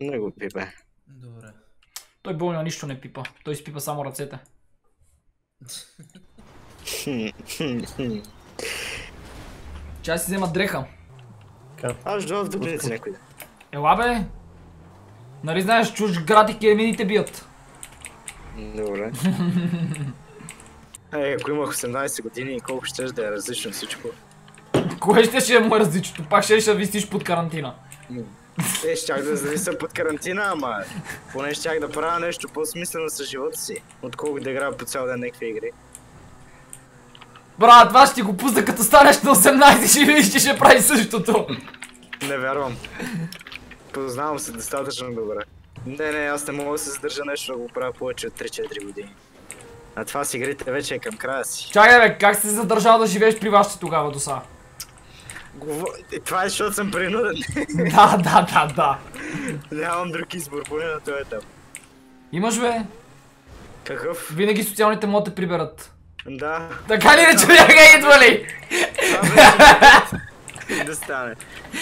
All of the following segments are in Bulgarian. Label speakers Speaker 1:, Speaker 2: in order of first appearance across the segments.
Speaker 1: Не го пипе.
Speaker 2: Добре.
Speaker 3: Той болня нищо не пипа. Той си пипа само ръцете. Чай си взема дреха.
Speaker 1: Аз дойда в Дъблиница някой.
Speaker 3: Ела бе! Нали знаеш, чуж град и киремините бият.
Speaker 1: Добре. Ако имах 18 години, колко ще да е различно всичко.
Speaker 3: Кое ще му е различното? Пак ще висиш под карантина.
Speaker 1: Щях да зависа под карантина, ама поне щях да правя нещо по-смислено с живота си, отколкото да играя по цял ден някакви игри.
Speaker 3: Брат, това ще ти го пусна като станеш на 18 ще видиш, че ще прави същото.
Speaker 1: Не вярвам. Познавам се достатъчно добре. Не, аз не мога да се задържа нещо да го правя повече от 3-4 години. А това с игрите вече е към края си.
Speaker 3: Чакай бе, как си се задържал да живееш при вашите тогава до сега?
Speaker 1: Това е защото съм принуден.
Speaker 3: Да.
Speaker 1: Нямам друг избор, поне на този етап.
Speaker 3: Имаш бе?
Speaker 1: Какъв?
Speaker 3: Винаги социалните могат да приберат.
Speaker 1: Да.
Speaker 3: Така ли не човека идва ли?
Speaker 1: Да стане.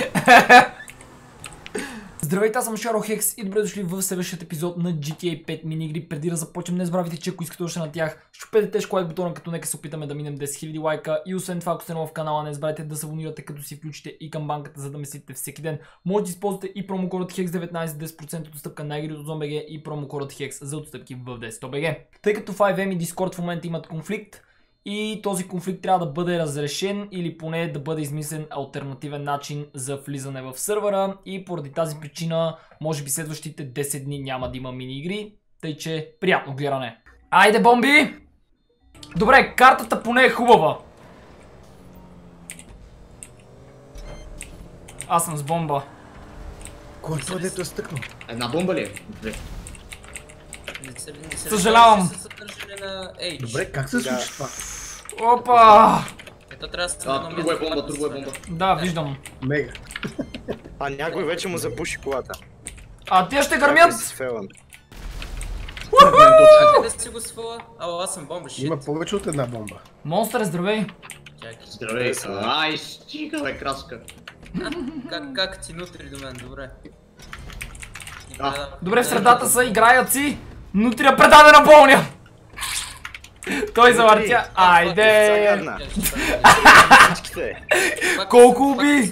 Speaker 3: Здравейте, аз съм ShadowHex и добре дошли в следващия епизод на GTA 5 мини-игри. Преди да започнем, не забравяйте, че ако искате още на тях, щупете тежко лайк бутона, като нека се опитаме да минем 10 000 лайка. И освен това, ако сте нова в канала, не забравяйте да се абонирате, като си включите и камбанката, за да месите всеки ден. Може да използвате и промокодът HEX19 10% отстъпка на игри от ZomBG и промокодът HEX за отстъпки в 10.bg. Тъй като 5M и Discord в момента имат конфликт, и този конфликт трябва да бъде разрешен или поне да бъде измислен алтернативен начин за влизане в сървъра и поради тази причина може би следващите 10 дни няма да има мини игри, тъй че приятно гледане. Айде бомби! Добре, картата поне е хубава. Аз съм с бомба.
Speaker 4: Кой това дето е стъкнал?
Speaker 5: Една бомба ли е? Две.
Speaker 3: Съжалявам.
Speaker 4: Добре, как се случи това?
Speaker 3: Опа!
Speaker 2: Ето трябва да се намери.
Speaker 5: Друго е бомба.
Speaker 3: Да, виждам.
Speaker 4: Мега.
Speaker 1: А някой вече му запуши колата.
Speaker 3: А тия ще гърмят!
Speaker 2: Къде си го свала? Ало, аз съм бомба, шит.
Speaker 4: Има повече от една бомба.
Speaker 3: Монстър, здравей!
Speaker 5: Здравей, ай, стига бе, краска.
Speaker 2: Как ти нутри до мен, добре.
Speaker 3: Добре, в средата са играят си. Нутрия предадена болня! Той завъртя. Айде! Колко уби?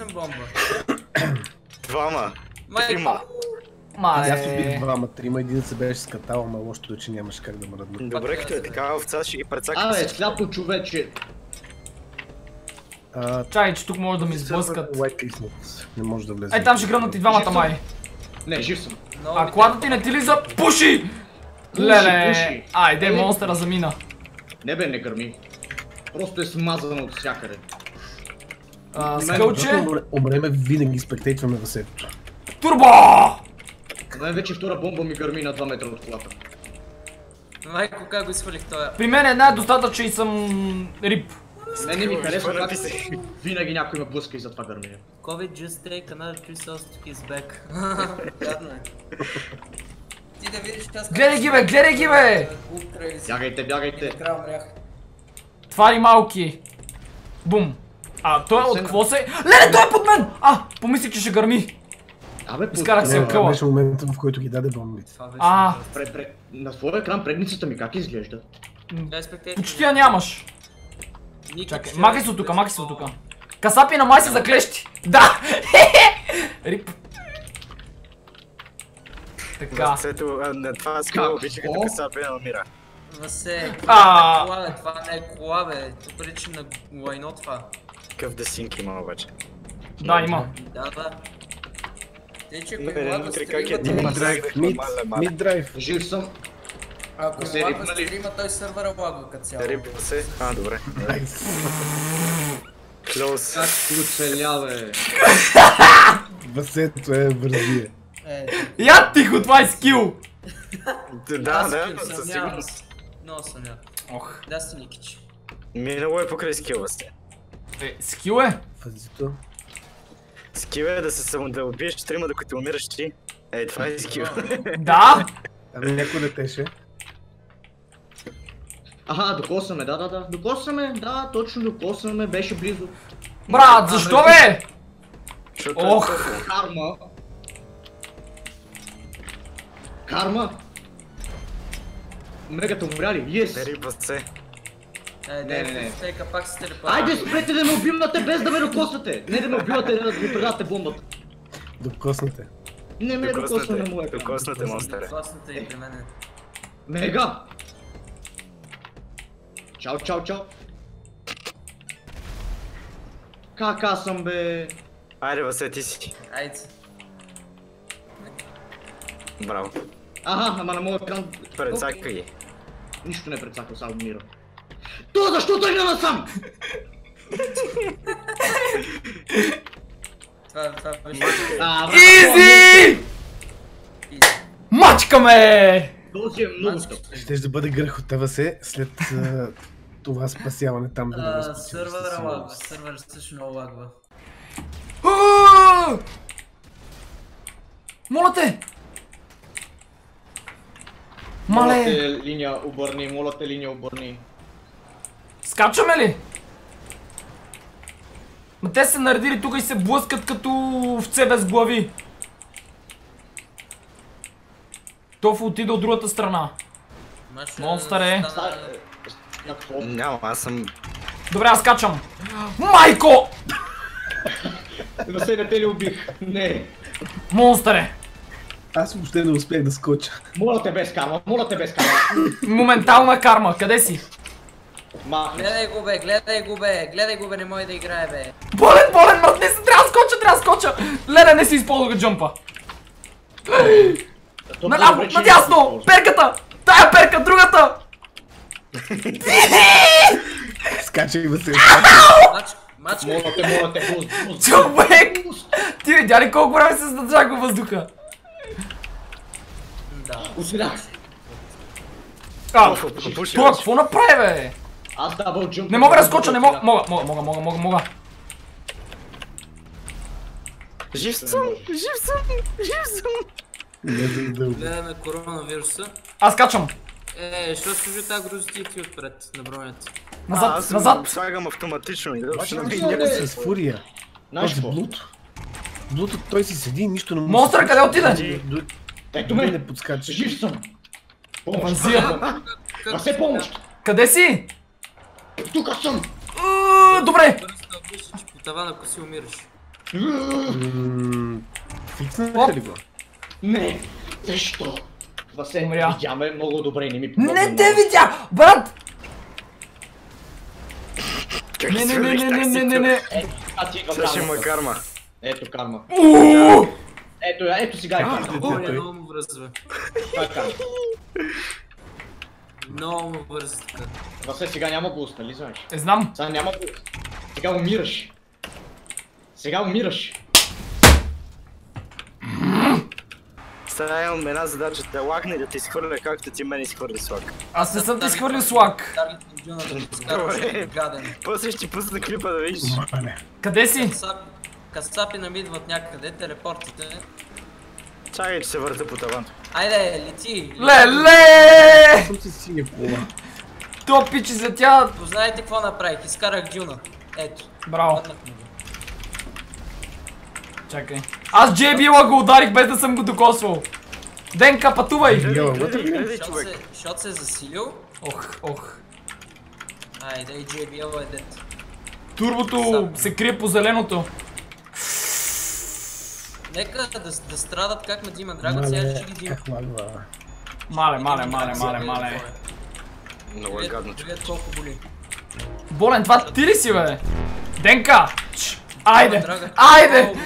Speaker 1: Двама.
Speaker 2: Трима.
Speaker 4: Аз убих двама, трима, един се беше скатал, ама лошото е, че нямаше как да мръдна.
Speaker 1: Добре, като е такава овца, ще ги прецакам.
Speaker 5: Абе, сляпо човече.
Speaker 3: Чай, че тук може да ми сблъскат.
Speaker 4: Не може да влезе.
Speaker 3: Ей, там ще гръмнат и двамата май.
Speaker 5: Не, жив съм.
Speaker 3: А колата ти не ти ли за пуши? Леле, айде, монстъра замина.
Speaker 5: Не бе, не гърми. Просто е смазано от всякъде.
Speaker 3: Скълче.
Speaker 4: Умреме, винаги спектейтваме въсето.
Speaker 3: Турбо!
Speaker 5: Мен вече втора бомба ми гърми на 2 метра от колата.
Speaker 2: Майко, как го изхвалих това?
Speaker 3: При мен една е достатъчно и съм рип.
Speaker 5: Мен не ми харесва как винаги някой ме блъска и за това гърмия.
Speaker 2: COVID just take another 3 cells to his back. Гадно е. Ти да видиш аз...
Speaker 3: Гледай ги бе, гледай ги бе!
Speaker 5: Бягайте.
Speaker 3: Твари малки. Бум. Той от какво се... Леле, той е под мен! Помислих, че ще гърми.
Speaker 5: Абе,
Speaker 3: изкарах се
Speaker 4: Това
Speaker 3: къла.
Speaker 4: беше момента, в който ги даде бомбите.
Speaker 5: на своя екран предницата ми как изглежда?
Speaker 3: Почти я нямаш. Чакай, махай се от тука, Касапи на май се заклещи. Да! Рип. Така.
Speaker 1: Това скъл обича като Касапи на умира.
Speaker 2: Васе, това не е кола бе, то прилича на лайно това.
Speaker 1: Какъв десинки има обаче?
Speaker 3: Да, има.
Speaker 2: Да. Те, че ако
Speaker 1: вътре как е
Speaker 4: Мид драйв.
Speaker 5: Жив съм.
Speaker 2: Ако лагва стрима, той сървъра лагва като цяло.
Speaker 1: Рибва се? Добре. Клоус.
Speaker 5: Как оцеля бе?
Speaker 4: Въсето е вързие.
Speaker 3: Я тихо, това е скил!
Speaker 1: Да, със сигурност.
Speaker 2: Много съм я.
Speaker 3: Ох.
Speaker 2: Да си Никич.
Speaker 1: Минало е покрай скила сте.
Speaker 3: Скил е?
Speaker 4: Фазито.
Speaker 1: Скил е да убиеш трима, докато умираш ти. Това е скил.
Speaker 3: Да?
Speaker 4: Ами някой детеше.
Speaker 5: Докосваме, да. Докосваме, да, точно докосваме, беше близо.
Speaker 3: Брат, защо бе?
Speaker 1: Ох!
Speaker 5: Карма. Карма? Мегата умря ли? Yes!
Speaker 1: Риба се.
Speaker 5: Не.
Speaker 2: Стейка пак се телепорта.
Speaker 5: Айде спрете да ме убивате без да ме докоснете! Не да ме убивате, да ми предате бомбата.
Speaker 4: Докоснете.
Speaker 5: Не ме докосна на моя екран.
Speaker 1: Докоснате, монстъре.
Speaker 2: Класната и при мене.
Speaker 5: Мега! Чао. Как аз съм бе?
Speaker 1: Айде, Васе, ти си.
Speaker 2: Айде.
Speaker 1: Браво.
Speaker 5: Ама на моя екран...
Speaker 1: Прецакай ги.
Speaker 5: Нищо не прецакал, само умира. То защо тръгна насам?
Speaker 2: Това беше...
Speaker 3: Изи! Мачкаме!
Speaker 5: Този е много скъп.
Speaker 4: Ще да бъде грехота, Васе, след това спасяване там да не възпочиваш.
Speaker 2: Сървъра лагва, сървър също много лагва.
Speaker 3: Моля те!
Speaker 5: Моля
Speaker 3: Мале!
Speaker 5: те, линия обърни.
Speaker 3: Скачаме ли? Ма те се наредили тук и се блъскат като овце без глави. Тофу отида от другата страна. Монстър е.
Speaker 1: Няма, аз съм...
Speaker 3: Добре, аз скачам. Майко!
Speaker 5: Васе, не те ли убих? Не.
Speaker 3: Монстър е.
Speaker 4: Аз въобще не успях да скоча.
Speaker 5: Моля те без карма.
Speaker 3: Моментална карма, къде си?
Speaker 5: Махни.
Speaker 2: Гледай го бе, не може да играе бе.
Speaker 3: Болен, мрътни се, трябва да скоча! Леле, не си използвах джъмпа. Наляво, надясно! Перката! Тая перка, другата!
Speaker 4: Скачай, Васе.
Speaker 2: Мач.
Speaker 5: Моля те, буст.
Speaker 3: Човек! Ти видя ли колко време се задържах във въздуха?
Speaker 2: Да.
Speaker 5: Оследах се.
Speaker 3: Това какво направи бе?
Speaker 5: Аз дабъл джумп.
Speaker 3: Не мога да скоча, не мога. Мога.
Speaker 1: Жив съм!
Speaker 2: Гледаме коронавируса.
Speaker 3: Аз скачам.
Speaker 2: Що служи тази грозоти и ти отпред на бронята?
Speaker 1: Аз
Speaker 3: Назад.
Speaker 1: слагам автоматично и
Speaker 4: Обаче
Speaker 1: да
Speaker 4: някой с фурия.
Speaker 5: Знаеш
Speaker 4: Този
Speaker 5: какво?
Speaker 4: Блуто, той си седи и нищо не му...
Speaker 3: Монстър, къде отиде?
Speaker 5: Ето
Speaker 4: Дори
Speaker 5: ме.
Speaker 4: не подскача.
Speaker 5: Жив съм. Помощ.
Speaker 3: Вазия.
Speaker 5: Васе, помощ.
Speaker 3: Къде си?
Speaker 5: Тук съм.
Speaker 3: Добре.
Speaker 2: Че по тавана, ако си умираш.
Speaker 4: Фикснахте ли го?
Speaker 5: Не. Защо? Васе,
Speaker 3: Умря.
Speaker 5: видяме много добре, не ми помогна.
Speaker 3: Не те видя! Брат! Не.
Speaker 5: А ти идва
Speaker 1: Сега ще има
Speaker 5: карма.
Speaker 1: карма.
Speaker 5: Ето карма.
Speaker 3: Ууу!
Speaker 5: Ето сега е карма.
Speaker 2: Ой, много му връзва.
Speaker 5: Това е карма.
Speaker 2: Много му връзва така.
Speaker 5: Васе, сега няма буст, нали знаеш?
Speaker 3: Знам.
Speaker 5: Сега няма буст. Сега умираш.
Speaker 1: Сега имам една задача да лагне и да ти изхвърля както ти мен изхвърли слаг.
Speaker 3: Аз не съм ти изхвърлил слаг.
Speaker 2: Таргет на Джона да го скарваш
Speaker 1: Добре.
Speaker 2: гаден.
Speaker 1: После ще пусна клипа да видиш.
Speaker 4: Мале.
Speaker 3: Къде си?
Speaker 2: Касапи намидват някъде, телепортите.
Speaker 1: Чакай, че се върта по таван.
Speaker 2: Айде, лети!
Speaker 3: Леле!
Speaker 4: Съм си синя кола.
Speaker 3: То пичи излетя.
Speaker 2: Познаете какво направих? Изкарах Джуна. Ето.
Speaker 3: Браво.
Speaker 2: Паднахме го.
Speaker 3: Чакай. Аз JB-ла го ударих без да съм го докосвал. Денка, пътувай!
Speaker 4: Била вътре ли?
Speaker 1: Гледай, човек.
Speaker 2: Шот се е засилил.
Speaker 3: Ох.
Speaker 2: Айде, и JBL е дет.
Speaker 3: Турбото се крие по зеленото.
Speaker 2: Нека да страдат как ме Дима Драгон, сега ще ги Дима.
Speaker 4: Как лагва?
Speaker 3: Мале.
Speaker 1: Много е гадно, човек.
Speaker 2: Глед колко боли.
Speaker 3: Болен, това ти ли си бе? Денка! Айде!
Speaker 2: Драга.
Speaker 3: Айде!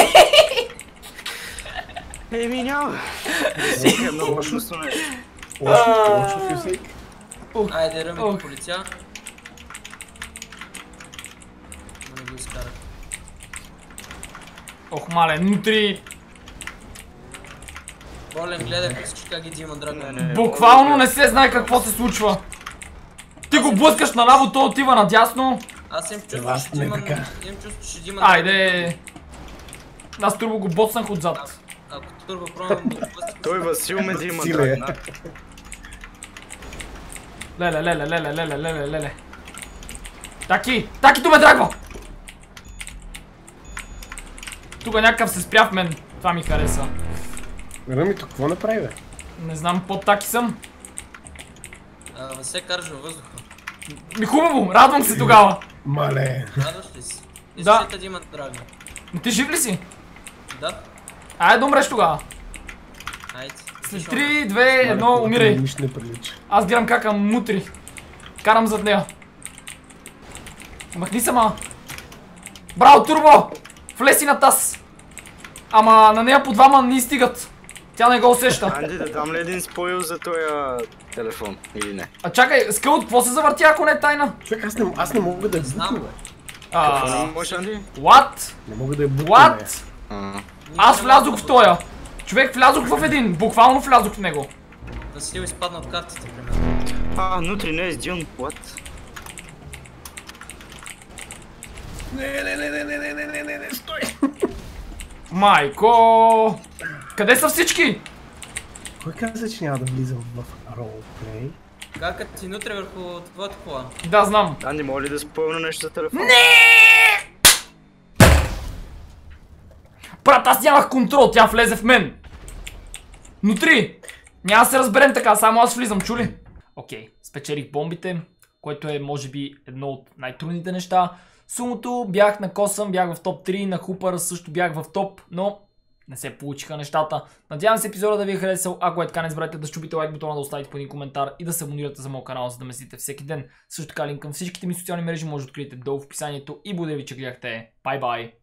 Speaker 1: Еми няма. Всеки е много чувство нещо.
Speaker 4: Лошо фюсейк.
Speaker 2: Айде, ръмите полиция. Но не го изкарах.
Speaker 3: Ох, мале, внутри...
Speaker 2: Болен, гледай всички как ги Дима Драгон.
Speaker 3: Буквално не се знае какво се случва. Ти го блъскаш наляво, той отива надясно.
Speaker 2: Аз имам чувство,
Speaker 4: Аз
Speaker 2: че
Speaker 4: не
Speaker 2: Дима...
Speaker 4: така.
Speaker 2: Имам чувство, че Дима...
Speaker 3: Айде! Аз турбо го боцнах отзад.
Speaker 2: Ако турбо пробвам да го пъстя...
Speaker 1: Той Васил ме да има
Speaker 4: Силе.
Speaker 1: драгна.
Speaker 3: Леле. Таки ту ме драгва! Тук някакъв се спря в мен. Това ми хареса.
Speaker 4: Ръмито, какво направи бе?
Speaker 3: Не знам, под-таки съм.
Speaker 2: Не се караш във въздуха.
Speaker 3: Хубаво, радвам се тогава.
Speaker 4: Мале.
Speaker 2: Радваш ли си?
Speaker 3: Да.
Speaker 2: Искате да има драга.
Speaker 3: Но ти жив ли си?
Speaker 2: Да.
Speaker 3: Айде да умреш тогава.
Speaker 2: Айде.
Speaker 3: След 3, 2, 1, умирай.
Speaker 4: Нищо не прилича.
Speaker 3: Аз гледам кака мутри. Карам зад нея. Махни се, ма. Браво, Турбо! Влез си на таз. Ама на нея по двама не стигат. Тя не го усеща.
Speaker 1: Анди, да дам ли един споил за този телефон или не?
Speaker 3: А чакай, Скълт, какво се завъртя, ако не е тайна?
Speaker 4: Човек, аз не мога да я бутна, бе.
Speaker 1: Какво не можеш, Анди?
Speaker 3: What?
Speaker 4: Не мога да я бутна, бе.
Speaker 3: What? Аз влязох в тоя. Човек, влязох в един. Буквално влязох в него.
Speaker 2: Васил изпадна от картите, примерно.
Speaker 1: Внутри не е с Дюн, what?
Speaker 4: Не, стой!
Speaker 3: Майко! Къде са всички?
Speaker 4: Кой каза, че няма да влизам в ролплей?
Speaker 2: Какът ти нутре върху твоята кола.
Speaker 3: Да, знам.
Speaker 1: Анди, моля ли да спомня нещо за телефон?
Speaker 3: Брат, аз нямах контрол, тя влезе в мен. Внутри. Няма да се разберем така, само аз влизам, чули? Окей, спечелих бомбите, което е може би едно от най-трудните неща. Сумото бях на Косъм, бях в топ 3, на Хупър също бях в топ, но не се получиха нещата. Надявам се епизода да ви е харесал, ако е така не забравяйте да щупите лайк бутона, да оставите по един коментар и да се абонирате за моят канал, за да ме следите всеки ден. Също така линк към всичките ми социални мрежи може да откриете долу в описанието и благодаря ви, че гледахте. Бай-бай!